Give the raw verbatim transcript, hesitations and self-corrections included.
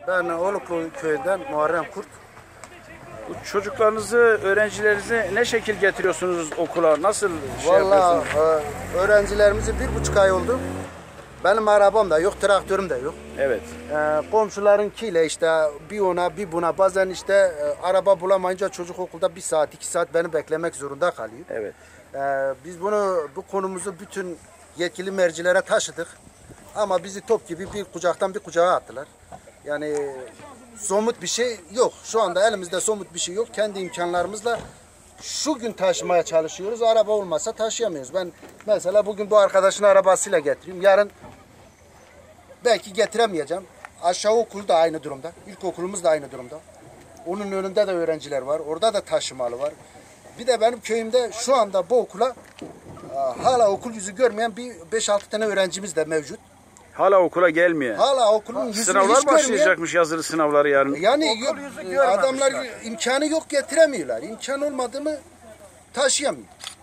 Ben Oluklu köyünden Muharrem Kurt. Bu çocuklarınızı, öğrencilerinizi ne şekil getiriyorsunuz okula? Nasıl şey Vallahi yapıyorsunuz? e, öğrencilerimizi bir buçuk ay oldu. Benim arabam da yok, traktörüm de yok. Evet. E, komşularınkiyle işte bir ona bir buna bazen işte e, araba bulamayınca çocuk okulda bir saat iki saat beni beklemek zorunda kalıyor. Evet. E, biz bunu bu konumuzu bütün yetkili mercilere taşıdık. Ama bizi top gibi bir kucaktan bir kucağa attılar. Yani somut bir şey yok. Şu anda elimizde somut bir şey yok. Kendi imkanlarımızla şu gün taşımaya çalışıyoruz. Araba olmasa taşıyamıyoruz. Ben mesela bugün bu arkadaşın arabasıyla getireyim. Yarın belki getiremeyeceğim. Aşağı okul da aynı durumda. İlkokulumuz da aynı durumda. Onun önünde de öğrenciler var. Orada da taşımalı var. Bir de benim köyümde şu anda bu okula hala okul yüzü görmeyen bir beş altı tane öğrencimiz de mevcut. Hala okula gelmiyor. Hala okulun yüzünü Sınavlar hiç görmeyen. başlayacakmış, yazılı sınavları yarın. Yani yok, adamlar imkanı yok, getiremiyorlar. İmkan olmadı mı taşıyamıyor.